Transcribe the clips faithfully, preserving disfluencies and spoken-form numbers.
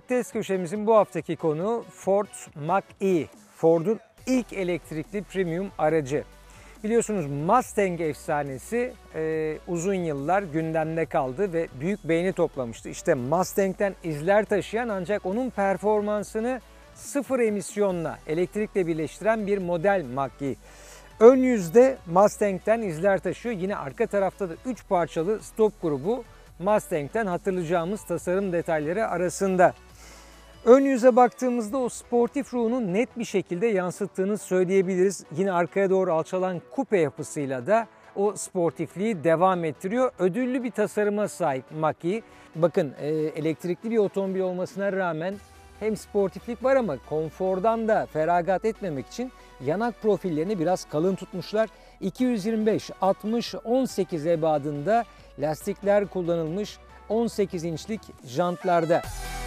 Evet, test köşemizin bu haftaki konuğu Ford Mach-E. Ford'un ilk elektrikli premium aracı. Biliyorsunuz Mustang efsanesi e, uzun yıllar gündemde kaldı ve büyük beğeni toplamıştı. İşte Mustang'den izler taşıyan ancak onun performansını sıfır emisyonla, elektrikle birleştiren bir model Mach-E. Ön yüzde Mustang'den izler taşıyor. Yine arka tarafta da üç parçalı stop grubu Mustang'den hatırlayacağımız tasarım detayları arasında. Ön yüze baktığımızda o sportif ruhunu net bir şekilde yansıttığını söyleyebiliriz. Yine arkaya doğru alçalan kupe yapısıyla da o sportifliği devam ettiriyor. Ödüllü bir tasarıma sahip Mach-E. Bakın e, elektrikli bir otomobil olmasına rağmen hem sportiflik var ama konfordan da feragat etmemek için yanak profillerini biraz kalın tutmuşlar. iki yüz yirmi beş altmış on sekiz ebadında lastikler kullanılmış, on sekiz inçlik jantlarda.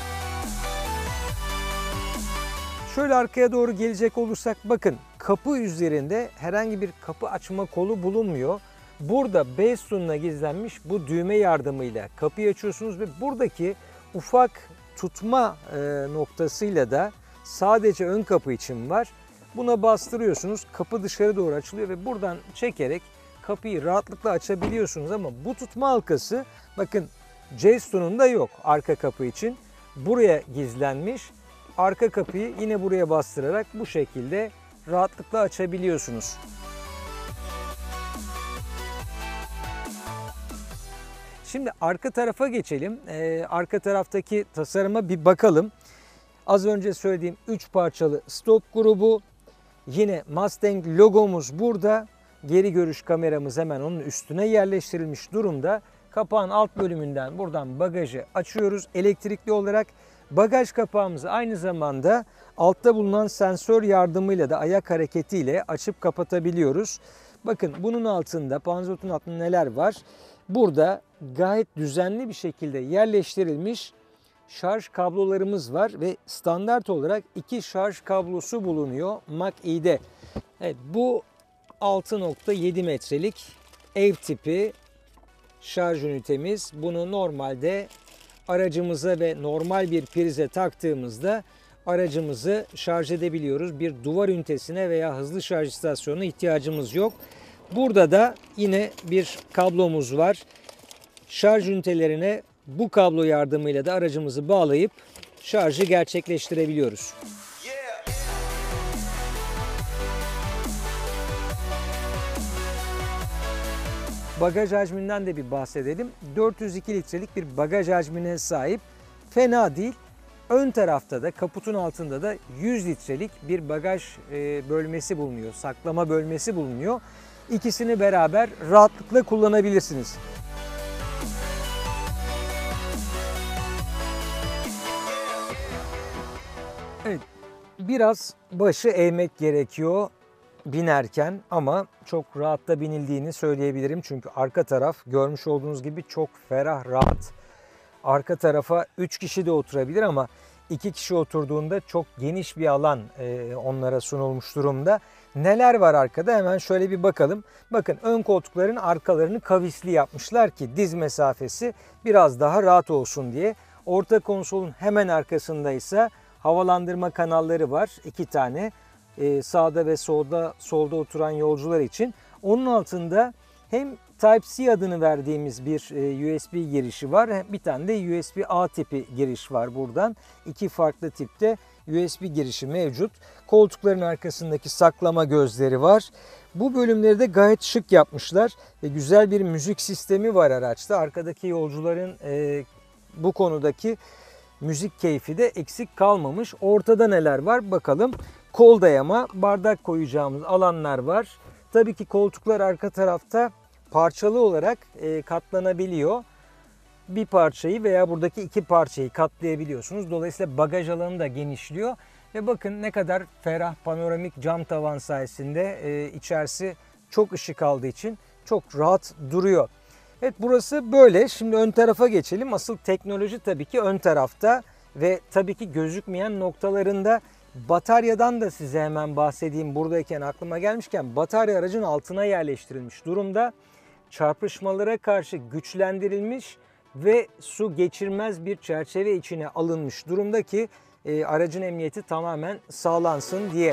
Şöyle arkaya doğru gelecek olursak bakın, kapı üzerinde herhangi bir kapı açma kolu bulunmuyor. Burada B sütununa gizlenmiş bu düğme yardımıyla kapıyı açıyorsunuz ve buradaki ufak tutma noktasıyla da sadece ön kapı için var. Buna bastırıyorsunuz, kapı dışarı doğru açılıyor ve buradan çekerek kapıyı rahatlıkla açabiliyorsunuz. Ama bu tutma halkası bakın C sütununda yok arka kapı için. Buraya gizlenmiş. Arka kapıyı yine buraya bastırarak bu şekilde rahatlıkla açabiliyorsunuz. Şimdi arka tarafa geçelim. Ee, arka taraftaki tasarıma bir bakalım. Az önce söylediğim üç parçalı stop grubu. Yine Mustang logomuz burada. Geri görüş kameramız hemen onun üstüne yerleştirilmiş durumda. Kapağın alt bölümünden buradan bagajı açıyoruz elektrikli olarak. Bagaj kapağımızı aynı zamanda altta bulunan sensör yardımıyla da ayak hareketiyle açıp kapatabiliyoruz. Bakın bunun altında, panzotun altında neler var? Burada gayet düzenli bir şekilde yerleştirilmiş şarj kablolarımız var ve standart olarak iki şarj kablosu bulunuyor Mach-E'de. Evet, bu altı nokta yedi metrelik ev tipi şarj ünitemiz. Bunu normalde aracımıza ve normal bir prize taktığımızda aracımızı şarj edebiliyoruz. Bir duvar ünitesine veya hızlı şarj istasyonuna ihtiyacımız yok. Burada da yine bir kablomuz var. Şarj ünitelerine bu kablo yardımıyla da aracımızı bağlayıp şarjı gerçekleştirebiliyoruz. Bagaj hacminden de bir bahsedelim. dört yüz iki litrelik bir bagaj hacmine sahip. Fena değil. Ön tarafta da kaputun altında da yüz litrelik bir bagaj bölmesi bulunuyor. Saklama bölmesi bulunuyor. İkisini beraber rahatlıkla kullanabilirsiniz. Evet, biraz başı eğmek gerekiyor binerken ama çok rahat da binildiğini söyleyebilirim. Çünkü arka taraf görmüş olduğunuz gibi çok ferah, rahat. Arka tarafa üç kişi de oturabilir ama iki kişi oturduğunda çok geniş bir alan onlara sunulmuş durumda. Neler var arkada hemen şöyle bir bakalım. Bakın ön koltukların arkalarını kavisli yapmışlar ki diz mesafesi biraz daha rahat olsun diye. Orta konsolun hemen arkasında ise havalandırma kanalları var. iki tane. Ee, sağda ve solda solda oturan yolcular için. Onun altında hem Type-C adını verdiğimiz bir e, U S B girişi var. Bir tane de U S B A tipi giriş var buradan. İki farklı tipte U S B girişi mevcut. Koltukların arkasındaki saklama gözleri var. Bu bölümleri de gayet şık yapmışlar. Ve güzel bir müzik sistemi var araçta. Arkadaki yolcuların e, bu konudaki müzik keyfi de eksik kalmamış. Ortada neler var bakalım. Kol dayama, bardak koyacağımız alanlar var. Tabii ki koltuklar arka tarafta parçalı olarak e, katlanabiliyor. Bir parçayı veya buradaki iki parçayı katlayabiliyorsunuz. Dolayısıyla bagaj alanı da genişliyor. Ve bakın ne kadar ferah, panoramik cam tavan sayesinde e, içerisi çok ışık aldığı için çok rahat duruyor. Evet, burası böyle. Şimdi ön tarafa geçelim. Asıl teknoloji tabii ki ön tarafta ve tabii ki gözükmeyen noktalarında. Bataryadan da size hemen bahsedeyim. Buradayken aklıma gelmişken batarya aracın altına yerleştirilmiş durumda. Çarpışmalara karşı güçlendirilmiş ve su geçirmez bir çerçeve içine alınmış durumda ki e, aracın emniyeti tamamen sağlansın diye.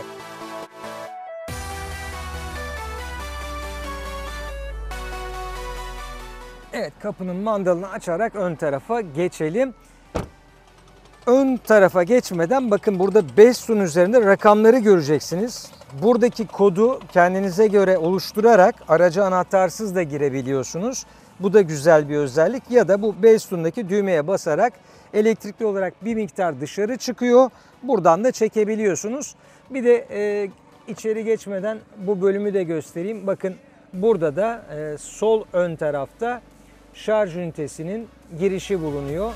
Evet, kapının mandalını açarak ön tarafa geçelim. Ön tarafa geçmeden bakın burada beş sun üzerinde rakamları göreceksiniz. Buradaki kodu kendinize göre oluşturarak araca anahtarsız da girebiliyorsunuz. Bu da güzel bir özellik. Ya da bu beş sundaki düğmeye basarak elektrikli olarak bir miktar dışarı çıkıyor. Buradan da çekebiliyorsunuz. Bir de e, içeri geçmeden bu bölümü de göstereyim. Bakın burada da e, sol ön tarafta şarj ünitesinin girişi bulunuyor.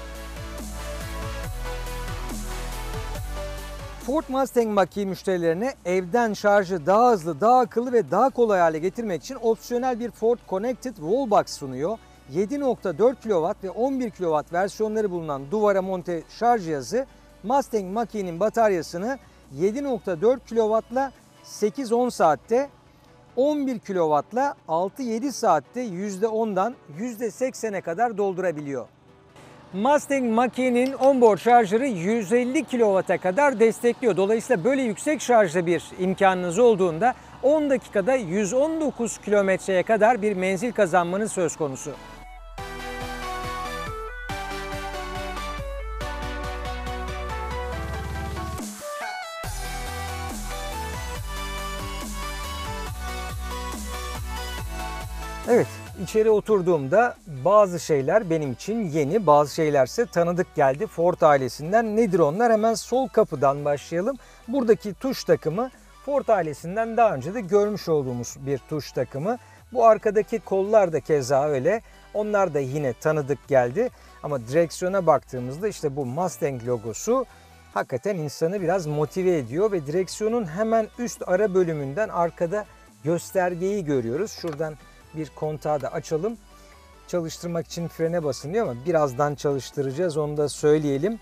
Ford Mustang Mach-E müşterilerine evden şarjı daha hızlı, daha akıllı ve daha kolay hale getirmek için opsiyonel bir Ford Connected Wallbox sunuyor. yedi nokta dört kilowatt ve on bir kilowatt versiyonları bulunan duvara monte şarj cihazı Mustang Mach-E'nin bataryasını yedi nokta dört kilowattla sekiz on saatte, on bir kilowattla altı yedi saatte yüzde ondan yüzde seksene kadar doldurabiliyor. Mustang Mach-E'nin onboard şarjları yüz elli kilowatta kadar destekliyor. Dolayısıyla böyle yüksek şarjlı bir imkanınız olduğunda on dakikada yüz on dokuz kilometreye kadar bir menzil kazanmanız söz konusu. Evet, içeri oturduğumda bazı şeyler benim için yeni, bazı şeylerse tanıdık geldi Ford ailesinden. Nedir onlar? Hemen sol kapıdan başlayalım. Buradaki tuş takımı Ford ailesinden daha önce de görmüş olduğumuz bir tuş takımı. Bu arkadaki kollar da keza öyle. Onlar da yine tanıdık geldi. Ama direksiyona baktığımızda işte bu Mustang logosu hakikaten insanı biraz motive ediyor ve direksiyonun hemen üst ara bölümünden arkada göstergeyi görüyoruz. Şuradan bir kontağı da açalım. Çalıştırmak için frene basılıyor ama birazdan çalıştıracağız, onu da söyleyelim.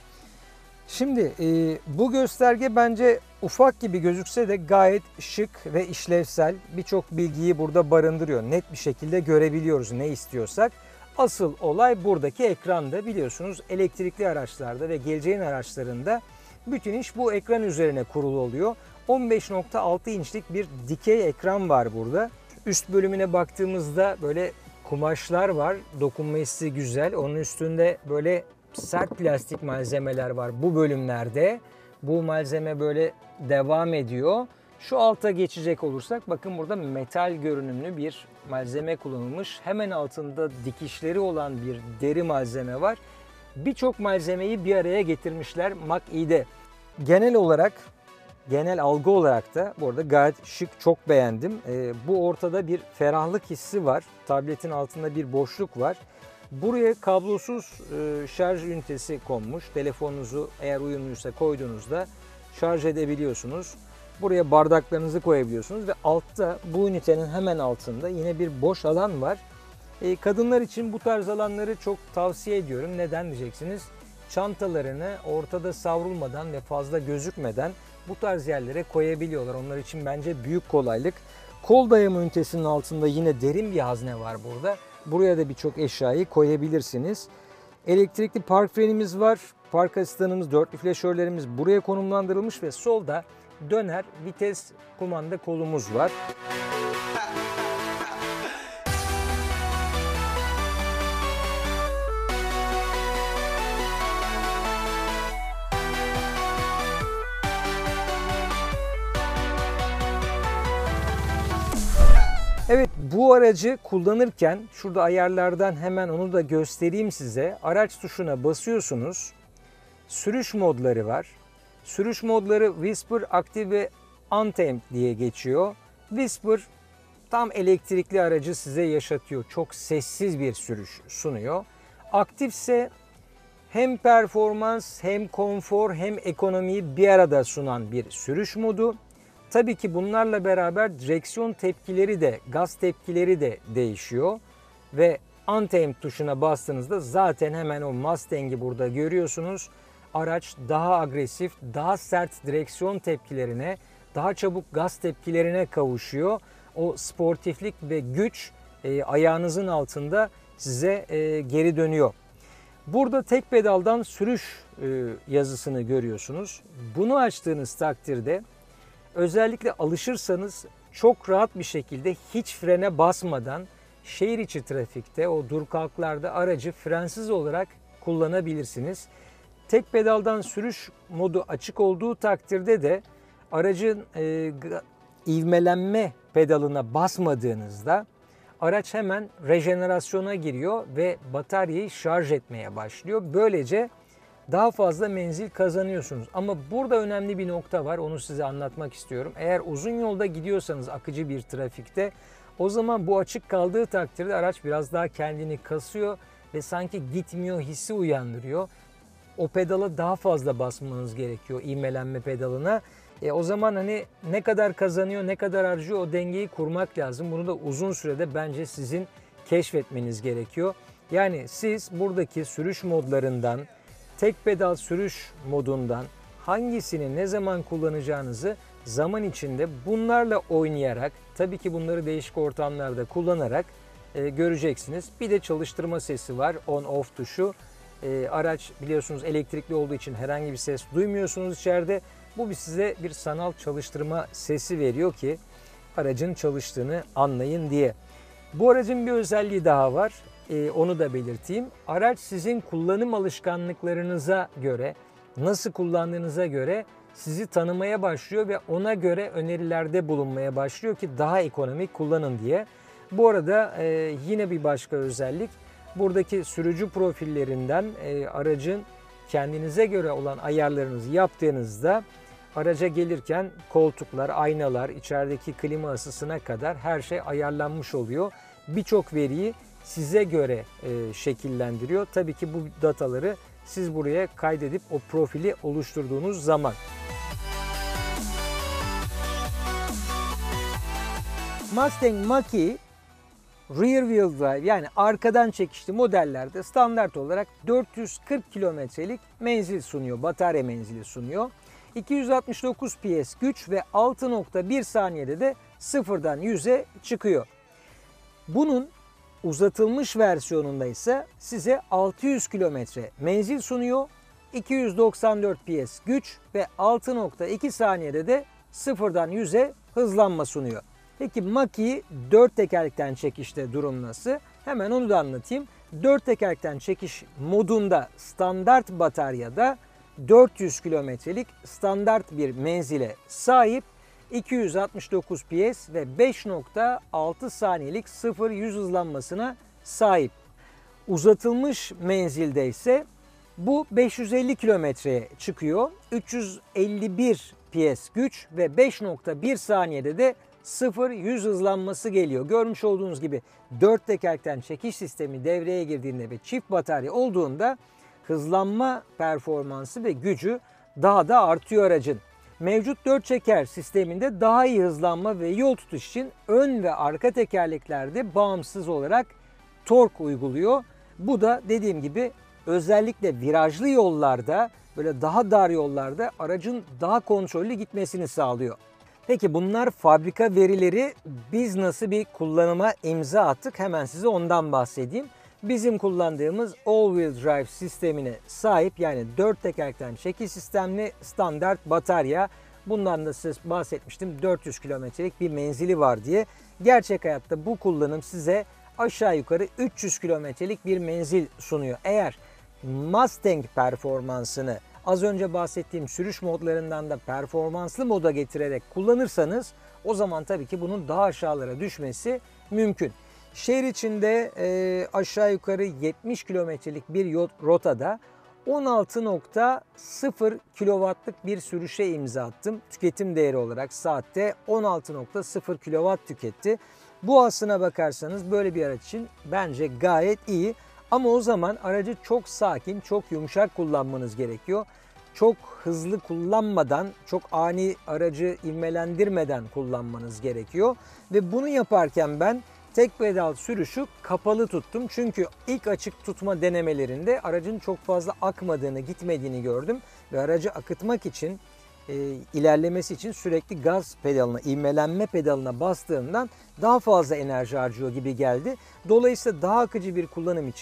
Şimdi e, bu gösterge bence ufak gibi gözükse de gayet şık ve işlevsel. Birçok bilgiyi burada barındırıyor. Net bir şekilde görebiliyoruz ne istiyorsak. Asıl olay buradaki ekranda. Biliyorsunuz elektrikli araçlarda ve geleceğin araçlarında bütün iş bu ekran üzerine kurulu oluyor. on beş nokta altı inçlik bir dikey ekran var burada. Üst bölümüne baktığımızda böyle kumaşlar var. Dokunma hissi güzel. Onun üstünde böyle sert plastik malzemeler var bu bölümlerde. Bu malzeme böyle devam ediyor. Şu alta geçecek olursak bakın burada metal görünümlü bir malzeme kullanılmış. Hemen altında dikişleri olan bir deri malzeme var. Birçok malzemeyi bir araya getirmişler Mach-E'de. Genel olarak Genel algı olarak da bu arada gayet şık, çok beğendim. Ee, bu ortada bir ferahlık hissi var. Tabletin altında bir boşluk var. Buraya kablosuz e, şarj ünitesi konmuş. Telefonunuzu eğer uyumluysa koyduğunuzda şarj edebiliyorsunuz. Buraya bardaklarınızı koyabiliyorsunuz ve altta bu ünitenin hemen altında yine bir boş alan var. E, kadınlar için bu tarz alanları çok tavsiye ediyorum. Neden diyeceksiniz? Çantalarını ortada savrulmadan ve fazla gözükmeden bu tarz yerlere koyabiliyorlar. Onlar için bence büyük kolaylık. Kol dayama ünitesinin altında yine derin bir hazne var burada. Buraya da birçok eşyayı koyabilirsiniz. Elektrikli park frenimiz var. Park asistanımız, dörtlü flaşörlerimiz buraya konumlandırılmış ve solda döner vites kumanda kolumuz var. Evet, bu aracı kullanırken şurada ayarlardan hemen onu da göstereyim size. Araç tuşuna basıyorsunuz. Sürüş modları var. Sürüş modları Whisper, Active ve Untamed diye geçiyor. Whisper tam elektrikli aracı size yaşatıyor. Çok sessiz bir sürüş sunuyor. Aktif ise hem performans hem konfor hem ekonomiyi bir arada sunan bir sürüş modu. Tabii ki bunlarla beraber direksiyon tepkileri de, gaz tepkileri de değişiyor. Ve Untamed tuşuna bastığınızda zaten hemen o Mustang'i burada görüyorsunuz. Araç daha agresif, daha sert direksiyon tepkilerine, daha çabuk gaz tepkilerine kavuşuyor. O sportiflik ve güç e, ayağınızın altında size e, geri dönüyor. Burada tek pedaldan sürüş e, yazısını görüyorsunuz. Bunu açtığınız takdirde özellikle alışırsanız çok rahat bir şekilde hiç frene basmadan şehir içi trafikte o dur kalklarda aracı frensiz olarak kullanabilirsiniz. Tek pedaldan sürüş modu açık olduğu takdirde de aracın e, ivmelenme pedalına basmadığınızda araç hemen rejenerasyona giriyor ve bataryayı şarj etmeye başlıyor. Böylece daha fazla menzil kazanıyorsunuz. Ama burada önemli bir nokta var. Onu size anlatmak istiyorum. Eğer uzun yolda gidiyorsanız akıcı bir trafikte, o zaman bu açık kaldığı takdirde araç biraz daha kendini kasıyor ve sanki gitmiyor hissi uyandırıyor. O pedala daha fazla basmanız gerekiyor, ivmelenme pedalına. E, o zaman hani ne kadar kazanıyor, ne kadar harcıyor, o dengeyi kurmak lazım. Bunu da uzun sürede bence sizin keşfetmeniz gerekiyor. Yani siz buradaki sürüş modlarından, tek pedal sürüş modundan hangisini ne zaman kullanacağınızı zaman içinde bunlarla oynayarak, tabii ki bunları değişik ortamlarda kullanarak e, göreceksiniz. Bir de çalıştırma sesi var, on off tuşu. E, araç biliyorsunuz elektrikli olduğu için herhangi bir ses duymuyorsunuz içeride. Bu size bir sanal çalıştırma sesi veriyor ki aracın çalıştığını anlayın diye. Bu aracın bir özelliği daha var. Ee, onu da belirteyim. Araç sizin kullanım alışkanlıklarınıza göre, nasıl kullandığınıza göre sizi tanımaya başlıyor ve ona göre önerilerde bulunmaya başlıyor ki daha ekonomik kullanın diye. Bu arada e, yine bir başka özellik. Buradaki sürücü profillerinden e, aracın kendinize göre olan ayarlarınızı yaptığınızda araca gelirken koltuklar, aynalar, içerideki klima ısısına kadar her şey ayarlanmış oluyor. Birçok veriyi size göre e, şekillendiriyor. Tabii ki bu dataları siz buraya kaydedip o profili oluşturduğunuz zaman. Mustang Mach-E rear wheel drive yani arkadan çekişli modellerde standart olarak dört yüz kırk kilometrelik menzil sunuyor, batarya menzili sunuyor. iki yüz altmış dokuz P S güç ve altı nokta bir saniyede de sıfırdan yüze çıkıyor. Bunun uzatılmış versiyonunda ise size altı yüz kilometre menzil sunuyor. iki yüz doksan dört P S güç ve altı nokta iki saniyede de sıfırdan yüze hızlanma sunuyor. Peki Mach-E dört tekerlekten çekişte durum nasıl? Hemen onu da anlatayım. dört tekerlekten çekiş modunda standart bataryada dört yüz kilometrelik standart bir menzile sahip, iki yüz altmış dokuz P S ve beş nokta altı saniyelik sıfır yüz hızlanmasına sahip. Uzatılmış menzilde ise bu beş yüz elli kilometreye çıkıyor. üç yüz elli bir P S güç ve beş nokta bir saniyede de sıfır yüz hızlanması geliyor. Görmüş olduğunuz gibi dört tekerlekten çekiş sistemi devreye girdiğinde ve çift batarya olduğunda hızlanma performansı ve gücü daha da artıyor aracın. Mevcut dört çeker sisteminde daha iyi hızlanma ve yol tutuş için ön ve arka tekerleklerde bağımsız olarak tork uyguluyor. Bu da dediğim gibi özellikle virajlı yollarda, böyle daha dar yollarda aracın daha kontrollü gitmesini sağlıyor. Peki bunlar fabrika verileri, biz nasıl bir kullanıma imza attık? Hemen size ondan bahsedeyim. Bizim kullandığımız all-wheel drive sistemine sahip, yani dört tekerlekten çekiş sistemli standart batarya. Bundan da size bahsetmiştim, dört yüz kilometrelik bir menzili var diye. Gerçek hayatta bu kullanım size aşağı yukarı üç yüz kilometrelik bir menzil sunuyor. Eğer Mustang performansını az önce bahsettiğim sürüş modlarından da performanslı moda getirerek kullanırsanız o zaman tabii ki bunun daha aşağılara düşmesi mümkün. Şehir içinde e, aşağı yukarı yetmiş kilometrelik bir rotada on altı nokta sıfır kilowattlık bir sürüşe imza attım. Tüketim değeri olarak saatte on altı nokta sıfır kilowatt tüketti. Bu aslına bakarsanız böyle bir araç için bence gayet iyi. Ama o zaman aracı çok sakin, çok yumuşak kullanmanız gerekiyor. Çok hızlı kullanmadan, çok ani aracı ivmelendirmeden kullanmanız gerekiyor. Ve bunu yaparken ben tek pedal sürüşü kapalı tuttum. Çünkü ilk açık tutma denemelerinde aracın çok fazla akmadığını, gitmediğini gördüm. Ve aracı akıtmak için, e, ilerlemesi için sürekli gaz pedalına, ivmelenme pedalına bastığımdan daha fazla enerji harcıyor gibi geldi. Dolayısıyla daha akıcı bir kullanım için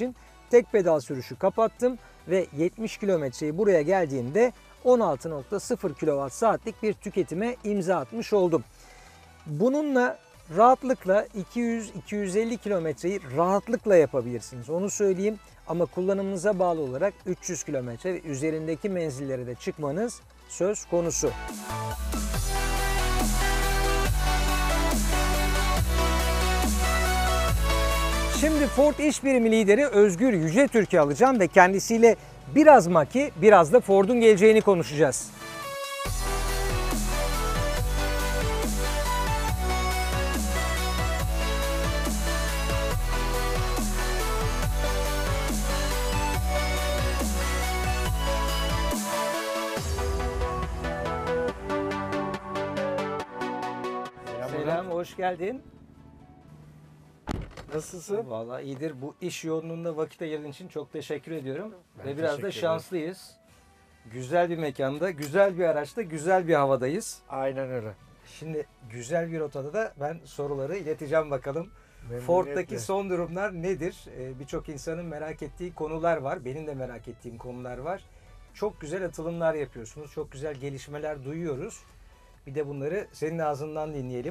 tek pedal sürüşü kapattım ve yetmiş kilometreyi buraya geldiğimde on altı nokta sıfır kilowatt saatlik bir tüketime imza atmış oldum. Bununla rahatlıkla iki yüz iki yüz elli kilometreyi rahatlıkla yapabilirsiniz. Onu söyleyeyim. Ama kullanımınıza bağlı olarak üç yüz kilometre ve üzerindeki menzillere de çıkmanız söz konusu. Şimdi Ford İş Birimi lideri Özgür Yücetürk'ü alacağım ve kendisiyle biraz Mach-E, biraz da Ford'un geleceğini konuşacağız. Selam, hoş geldin. Nasılsın? Vallahi iyidir. Bu iş yoğunluğunda vakit ayırdığın için çok teşekkür ediyorum. Ben Ve biraz da teşekkür şanslıyız. Güzel bir mekanda, güzel bir araçta, güzel bir havadayız. Aynen öyle. Şimdi güzel bir rotada da ben soruları ileteceğim bakalım. Memnuniyetle. Ford'daki son durumlar nedir? Ee, Birçok insanın merak ettiği konular var. Benim de merak ettiğim konular var. Çok güzel atılımlar yapıyorsunuz. Çok güzel gelişmeler duyuyoruz. Bir de bunları senin ağzından dinleyelim.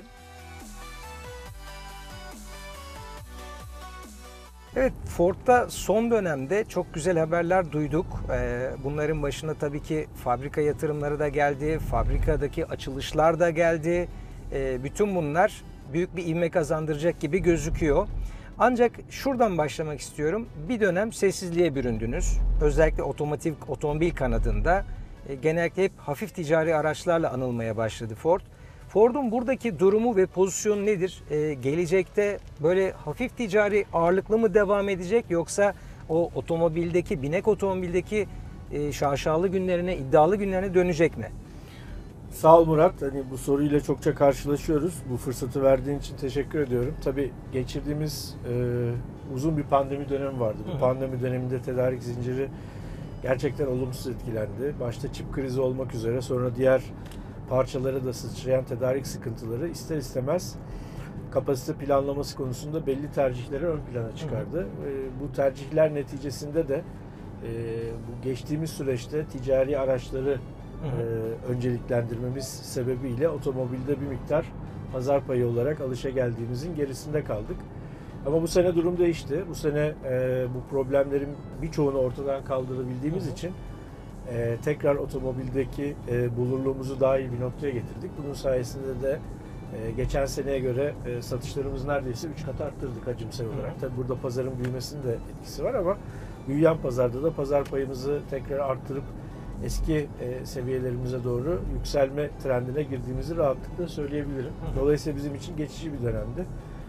Evet, Ford'da son dönemde çok güzel haberler duyduk. Ee, Bunların başında tabii ki fabrika yatırımları da geldi, fabrikadaki açılışlar da geldi. Ee, Bütün bunlar büyük bir ivme kazandıracak gibi gözüküyor. Ancak şuradan başlamak istiyorum. Bir dönem sessizliğe büründünüz. Özellikle otomotiv, otomobil kanadında e, genellikle hep hafif ticari araçlarla anılmaya başladı Ford. Ford'un buradaki durumu ve pozisyonu nedir? Ee, gelecekte böyle hafif ticari ağırlıklı mı devam edecek, yoksa o otomobildeki, binek otomobildeki e, şaşalı günlerine, iddialı günlerine dönecek mi? Sağ ol Murat. Hani bu soruyla çokça karşılaşıyoruz. Bu fırsatı verdiğin için teşekkür ediyorum. Tabii geçirdiğimiz e, uzun bir pandemi dönemi vardı. Bu Hı hı. pandemi döneminde tedarik zinciri gerçekten olumsuz etkilendi. Başta çip krizi olmak üzere, sonra diğer parçalara da sıçrayan tedarik sıkıntıları ister istemez kapasite planlaması konusunda belli tercihleri ön plana çıkardı. Hı hı. E, bu tercihler neticesinde de e, bu geçtiğimiz süreçte ticari araçları Ee, önceliklendirmemiz sebebiyle otomobilde bir miktar pazar payı olarak alışa geldiğimizin gerisinde kaldık. Ama bu sene durum değişti. Bu sene e, bu problemlerin birçoğunu ortadan kaldırabildiğimiz hı hı. için e, tekrar otomobildeki e, bulurluğumuzu daha iyi bir noktaya getirdik. Bunun sayesinde de e, geçen seneye göre e, satışlarımız neredeyse üç kat arttırdık hacimsel olarak. Tabii burada pazarın büyümesinin de etkisi var ama büyüyen pazarda da pazar payımızı tekrar arttırıp eski e, seviyelerimize doğru yükselme trendine girdiğimizi rahatlıkla söyleyebilirim. Dolayısıyla bizim için geçici bir dönemdi.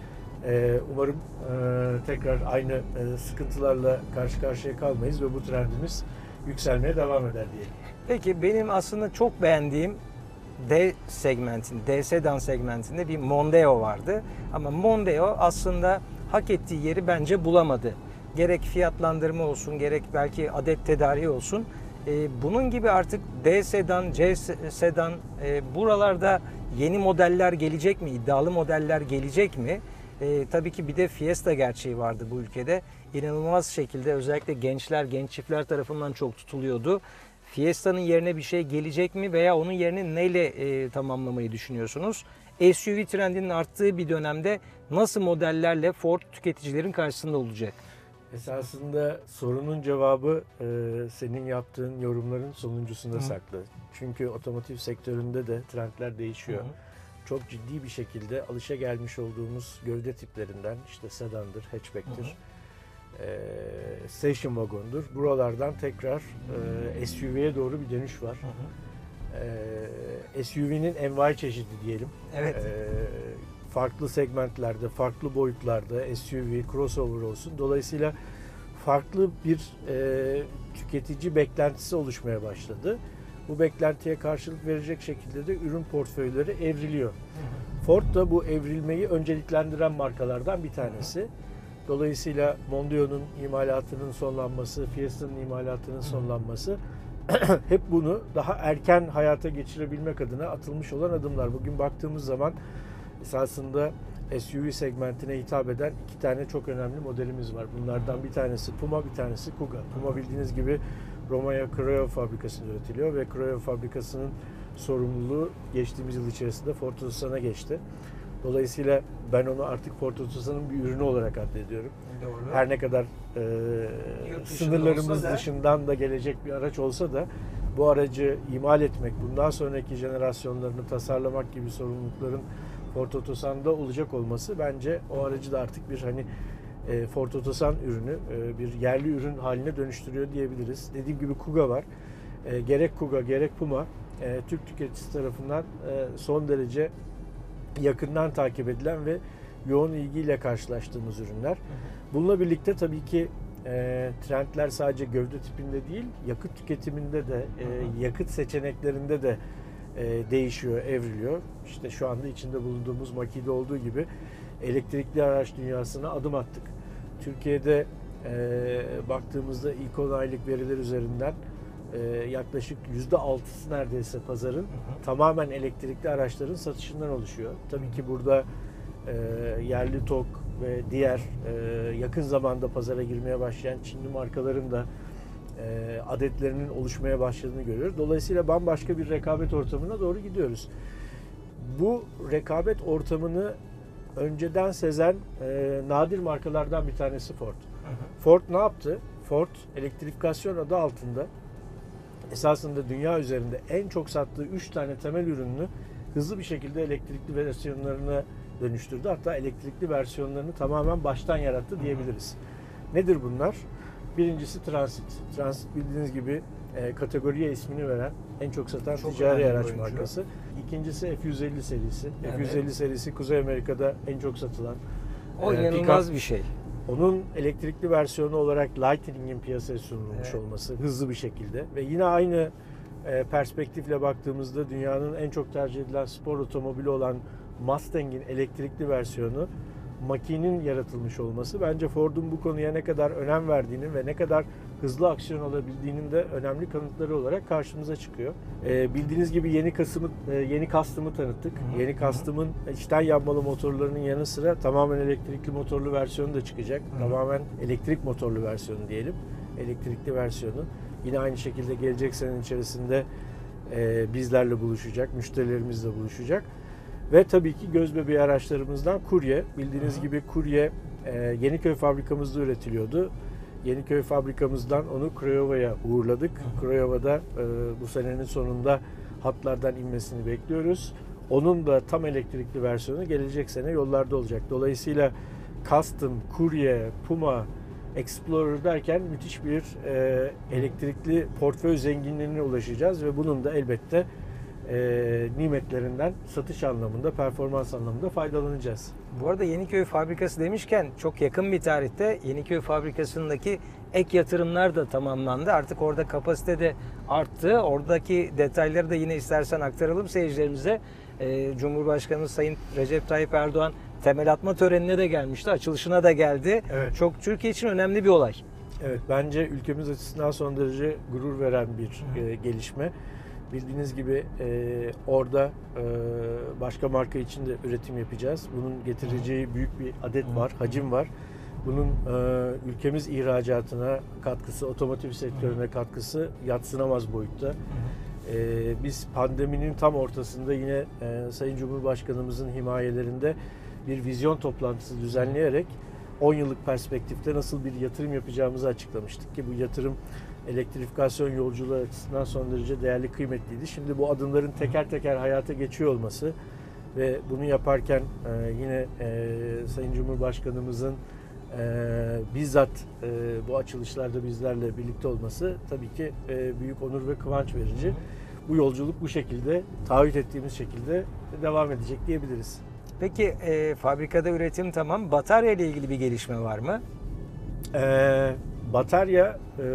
E, umarım e, tekrar aynı e, sıkıntılarla karşı karşıya kalmayız ve bu trendimiz yükselmeye devam eder diyelim. Peki, benim aslında çok beğendiğim D segmentinde, D sedan segmentinde bir Mondeo vardı. Ama Mondeo aslında hak ettiği yeri bence bulamadı. Gerek fiyatlandırma olsun, gerek belki adet tedariği olsun. Bunun gibi artık D sedan, C sedan, buralarda yeni modeller gelecek mi? İddialı modeller gelecek mi? E, tabii ki bir de Fiesta gerçeği vardı bu ülkede. İnanılmaz şekilde özellikle gençler, genç çiftler tarafından çok tutuluyordu. Fiesta'nın yerine bir şey gelecek mi veya onun yerini neyle e, tamamlamayı düşünüyorsunuz? S U V trendinin arttığı bir dönemde nasıl modellerle Ford tüketicilerin karşısında olacak? Esasında sorunun cevabı e, senin yaptığın yorumların sonuncusunda Hı. saklı. Çünkü otomotiv sektöründe de trendler değişiyor. Hı. Çok ciddi bir şekilde alışa gelmiş olduğumuz gövde tiplerinden, işte sedandır, hatchback'tir, e, station wagon'dur. Buralardan tekrar e, S U V'ye doğru bir dönüş var. E, S U V'nin envai çeşidi diyelim. Evet. E, farklı segmentlerde, farklı boyutlarda S U V, crossover olsun. Dolayısıyla farklı bir e, tüketici beklentisi oluşmaya başladı. Bu beklentiye karşılık verecek şekilde de ürün portföyleri evriliyor. Hı hı. Ford da bu evrilmeyi önceliklendiren markalardan bir tanesi. Hı hı. Dolayısıyla Mondeo'nun imalatının sonlanması, Fiesta'nın imalatının sonlanması hep bunu daha erken hayata geçirebilmek adına atılmış olan adımlar. Bugün baktığımız zaman esasında S U V segmentine hitap eden iki tane çok önemli modelimiz var. Bunlardan bir tanesi Puma, bir tanesi Kuga. Puma bildiğiniz gibi Romanya Craiova fabrikasında üretiliyor ve Craiova fabrikasının sorumluluğu geçtiğimiz yıl içerisinde Ford Otosan'a geçti. Dolayısıyla ben onu artık Ford Otosan'ın bir ürünü olarak addediyorum. Doğru. Her ne kadar e, Yurt dışında sınırlarımız olsa da- dışından da gelecek bir araç olsa da bu aracı imal etmek, bundan sonraki jenerasyonlarını tasarlamak gibi sorumlulukların Ford Otosan'da olacak olması bence o aracı da artık bir hani e, Ford Otosan ürünü, e, bir yerli ürün haline dönüştürüyor diyebiliriz. Dediğim gibi Kuga var. E, gerek Kuga gerek Puma e, Türk tüketicisi tarafından e, son derece yakından takip edilen ve yoğun ilgiyle karşılaştığımız ürünler. Bununla birlikte tabii ki e, trendler sadece gövde tipinde değil, yakıt tüketiminde de, e, yakıt seçeneklerinde de e, değişiyor, evriliyor. İşte şu anda içinde bulunduğumuz Mach-E'de olduğu gibi elektrikli araç dünyasına adım attık. Türkiye'de e, baktığımızda ilk on aylık veriler üzerinden e, yaklaşık yüzde altısı neredeyse pazarın hı hı. tamamen elektrikli araçların satışından oluşuyor. Tabii ki burada e, yerli TOG ve diğer e, yakın zamanda pazara girmeye başlayan Çinli markaların da e, adetlerinin oluşmaya başladığını görüyoruz. Dolayısıyla bambaşka bir rekabet ortamına doğru gidiyoruz. Bu rekabet ortamını önceden sezen e, nadir markalardan bir tanesi Ford. Hı hı. Ford ne yaptı? Ford elektrifikasyon adı altında esasında dünya üzerinde en çok sattığı üç tane temel ürününü hızlı bir şekilde elektrikli versiyonlarına dönüştürdü. Hatta elektrikli versiyonlarını tamamen baştan yarattı diyebiliriz. Nedir bunlar? Birincisi Transit. Transit bildiğiniz gibi e, kategoriye ismini veren en çok satan çok ticari araç oyuncu. markası. İkincisi F yüz elli serisi. Evet. F yüz elli serisi Kuzey Amerika'da en çok satılan. O e, inanılmaz pick-up. bir şey. Onun elektrikli versiyonu olarak Lightning'in piyasaya sunulmuş Evet. olması hızlı bir şekilde ve yine aynı e, perspektifle baktığımızda dünyanın en çok tercih edilen spor otomobili olan Mustang'in elektrikli versiyonu Mach-E'nin yaratılmış olması bence Ford'un bu konuya ne kadar önem verdiğinin ve ne kadar hızlı aksiyon alabildiğinin de önemli kanıtları olarak karşımıza çıkıyor. E, bildiğiniz gibi yeni Kasım'ı e, yeni Custom'ı tanıttık. Hı hı. Yeni Custom'ın içten yanmalı motorlarının yanı sıra tamamen elektrikli motorlu versiyonu da çıkacak. Hı hı. Tamamen elektrik motorlu versiyonu diyelim. Elektrikli versiyonu. Yine aynı şekilde gelecek senenin içerisinde e, bizlerle buluşacak, müşterilerimizle buluşacak. Ve tabii ki gözbebeği araçlarımızdan Courier. Bildiğiniz Hı-hı. gibi Courier e, Yeniköy fabrikamızda üretiliyordu. Yeniköy fabrikamızdan onu Craiova'ya uğurladık. Craiova'da e, bu senenin sonunda hatlardan inmesini bekliyoruz. Onun da tam elektrikli versiyonu gelecek sene yollarda olacak. Dolayısıyla Custom, Courier, Puma, Explorer derken müthiş bir e, elektrikli portföy zenginliğine ulaşacağız ve bunun da elbette e, nimetlerinden satış anlamında, performans anlamında faydalanacağız. Bu arada Yeniköy fabrikası demişken çok yakın bir tarihte Yeniköy fabrikasındaki ek yatırımlar da tamamlandı. Artık orada kapasite de arttı. Oradaki detayları da yine istersen aktaralım seyircilerimize. Ee, Cumhurbaşkanımız Sayın Recep Tayyip Erdoğan temel atma törenine de gelmişti. Açılışına da geldi. Evet. Çok Türkiye için önemli bir olay. Evet, bence ülkemiz açısından son derece gurur veren bir e, gelişme. Bildiğiniz gibi e, orada e, başka marka için de üretim yapacağız. Bunun getireceği büyük bir adet var, hacim var. Bunun e, ülkemiz ihracatına katkısı, otomotiv sektörüne katkısı yadsınamaz boyutta. E, biz pandeminin tam ortasında yine e, Sayın Cumhurbaşkanımızın himayelerinde bir vizyon toplantısı düzenleyerek on yıllık perspektifte nasıl bir yatırım yapacağımızı açıklamıştık ki bu yatırım elektrifikasyon yolculuğu açısından son derece değerli, kıymetliydi. Şimdi bu adımların teker teker hayata geçiyor olması ve bunu yaparken e, yine e, Sayın Cumhurbaşkanımızın e, bizzat e, bu açılışlarda bizlerle birlikte olması tabii ki e, büyük onur ve kıvanç verici. Bu yolculuk bu şekilde, taahhüt ettiğimiz şekilde devam edecek diyebiliriz. Peki e, fabrikada üretim tamam. Batarya ile ilgili bir gelişme var mı? Ee, batarya e,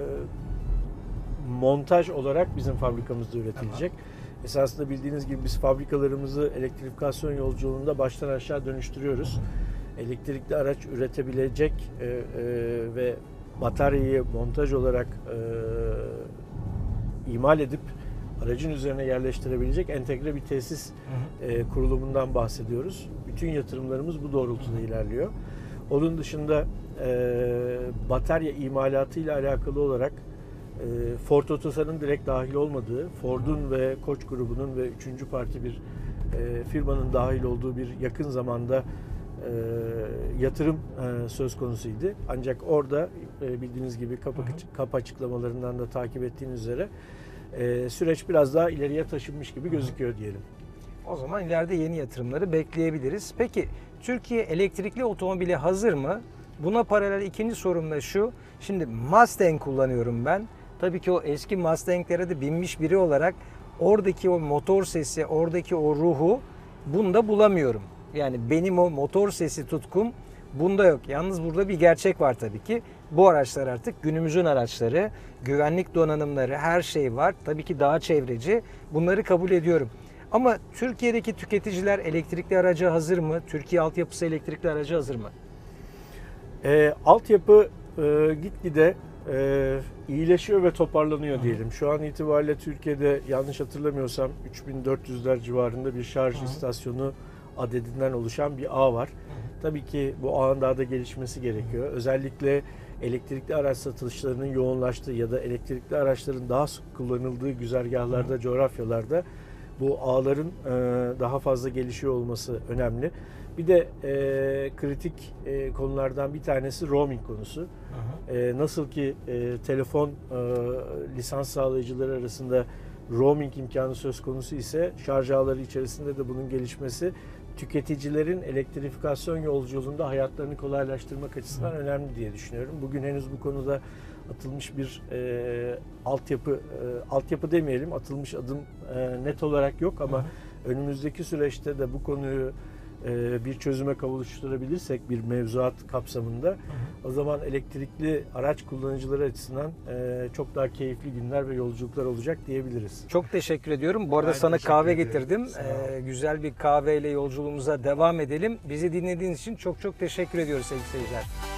montaj olarak bizim fabrikamızda üretilecek. Tamam. Esasında bildiğiniz gibi biz fabrikalarımızı elektrifikasyon yolculuğunda baştan aşağı dönüştürüyoruz. Elektrikli araç üretebilecek e, e, ve bataryayı montaj olarak e, imal edip aracın üzerine yerleştirebilecek entegre bir tesis Hı hı. e, kurulumundan bahsediyoruz. Bütün yatırımlarımız bu doğrultuda ilerliyor. Onun dışında e, batarya imalatı ile alakalı olarak e, Ford Otosan'ın direkt dahil olmadığı, Ford'un ve Koç grubunun ve üçüncü parti bir e, firmanın dahil olduğu bir yakın zamanda e, yatırım e, söz konusuydu. Ancak orada e, bildiğiniz gibi kapı, kapı açıklamalarından da takip ettiğiniz üzere e, süreç biraz daha ileriye taşınmış gibi gözüküyor diyelim. O zaman ileride yeni yatırımları bekleyebiliriz. Peki Türkiye elektrikli otomobile hazır mı? Buna paralel ikinci sorum da şu. Şimdi Mustang kullanıyorum ben. Tabii ki o eski Mustang'lere de binmiş biri olarak oradaki o motor sesi, oradaki o ruhu bunda bulamıyorum. Yani benim o motor sesi tutkum bunda yok. Yalnız burada bir gerçek var tabii ki. Bu araçlar artık günümüzün araçları. Güvenlik donanımları, her şey var. Tabii ki daha çevreci. Bunları kabul ediyorum. Ama Türkiye'deki tüketiciler elektrikli araca hazır mı? Türkiye altyapısı elektrikli araca hazır mı? E, altyapı e, gitgide e, iyileşiyor ve toparlanıyor diyelim. Şu an itibariyle Türkiye'de yanlış hatırlamıyorsam üç bin dört yüzler civarında bir şarj Hı. istasyonu adedinden oluşan bir ağ var. Hı. Tabii ki bu ağın daha da gelişmesi gerekiyor. Özellikle elektrikli araç satışlarının yoğunlaştığı ya da elektrikli araçların daha sık kullanıldığı güzergahlarda, Hı. coğrafyalarda bu ağların e, daha fazla gelişiyor olması önemli. Bir de e, kritik e, konulardan bir tanesi roaming konusu. E, nasıl ki e, telefon e, lisans sağlayıcıları arasında roaming imkanı söz konusu ise şarj ağları içerisinde de bunun gelişmesi tüketicilerin elektrifikasyon yolculuğunda hayatlarını kolaylaştırmak açısından Hı. önemli diye düşünüyorum. Bugün henüz bu konuda atılmış bir e, altyapı, e, altyapı demeyelim, atılmış adım e, net olarak yok ama Hı. önümüzdeki süreçte de bu konuyu e, bir çözüme kavuşturabilirsek bir mevzuat kapsamında Hı. o zaman elektrikli araç kullanıcıları açısından e, çok daha keyifli günler ve yolculuklar olacak diyebiliriz. Çok teşekkür ediyorum. Bu arada Ben sana kahve ederim. getirdim. Ee, güzel bir kahveyle yolculuğumuza devam edelim. Bizi dinlediğiniz için çok çok teşekkür ediyoruz sevgili seyirciler.